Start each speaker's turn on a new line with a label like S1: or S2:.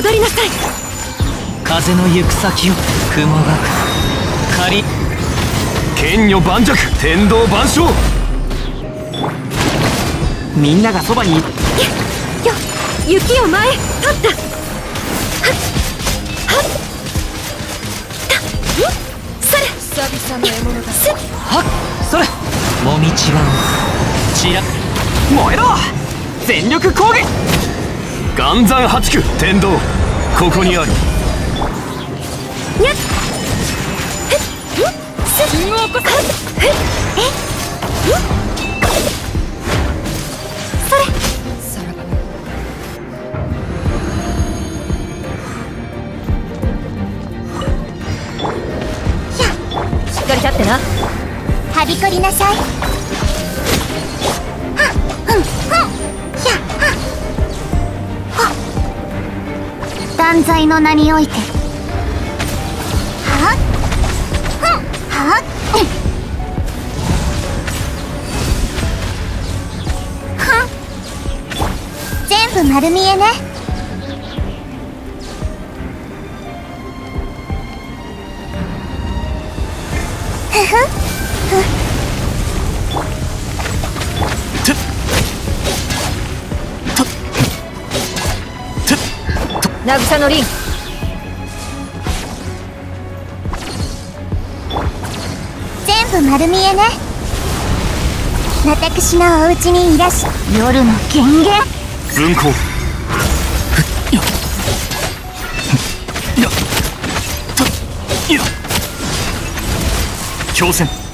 S1: 戻りなさい。
S2: 風の行く先を雲が仮
S3: 剣女盤石天道万象。
S2: みんながそばに
S1: 雪を前へ取った。それ久々の獲物だ。
S2: はっそれもみちがうちら燃えろ全力攻撃。
S3: 岩山八九天道ここにある。
S1: にゃっ信号こそそれさらばしっかり立ってな。
S4: はびこりなさい。断罪の名において全部丸見えね。
S1: 渚の凛、
S4: 全部丸見えね。私のお家にいらし夜の権限
S3: 分光強戦